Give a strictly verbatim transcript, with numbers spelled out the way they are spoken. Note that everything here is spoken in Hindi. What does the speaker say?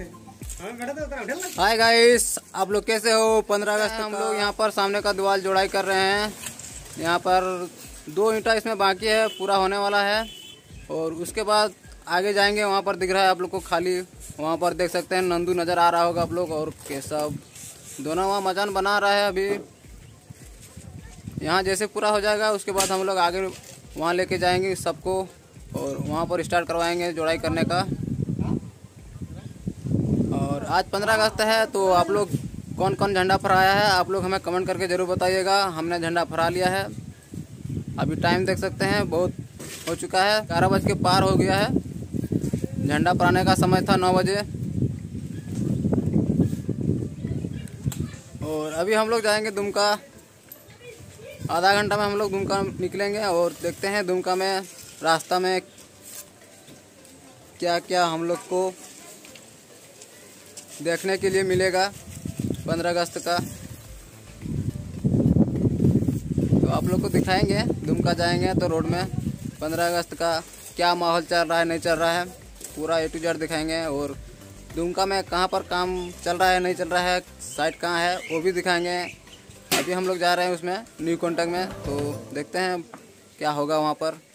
हाय गाइस, आप लोग कैसे हो। पंद्रह अगस्त हम लोग यहाँ पर सामने का दीवार जोड़ाई कर रहे हैं। यहाँ पर दो ईंटा इसमें बाकी है, पूरा होने वाला है। और उसके बाद आगे जाएंगे, वहाँ पर दिख रहा है आप लोग को खाली, वहाँ पर देख सकते हैं नंदू नज़र आ रहा होगा आप लोग, और केशव दोनों वहाँ मचान बना रहा है। अभी यहाँ जैसे पूरा हो जाएगा उसके बाद हम लोग आगे वहाँ लेके जाएंगे सबको, और वहाँ पर स्टार्ट करवाएंगे जोड़ाई करने का। और आज पंद्रह अगस्त है, तो आप लोग कौन कौन झंडा फहराया है आप लोग हमें कमेंट करके ज़रूर बताइएगा। हमने झंडा फहरा लिया है। अभी टाइम देख सकते हैं, बहुत हो चुका है, ग्यारह बज के पार हो गया है। झंडा फहराने का समय था नौ बजे। और अभी हम लोग जाएंगे दुमका। आधा घंटा में हम लोग दुमका निकलेंगे और देखते हैं दुमका में रास्ता में क्या क्या हम लोग को देखने के लिए मिलेगा पंद्रह अगस्त का। तो आप लोग को दिखाएंगे, दुमका जाएंगे तो रोड में पंद्रह अगस्त का क्या माहौल चल रहा है नहीं चल रहा है, पूरा ए टू जेड दिखाएंगे। और दुमका में कहाँ पर काम चल रहा है नहीं चल रहा है, साइट कहाँ है वो भी दिखाएंगे। अभी हम लोग जा रहे हैं उसमें न्यू कॉन्टैक्ट में, तो देखते हैं क्या होगा वहाँ पर।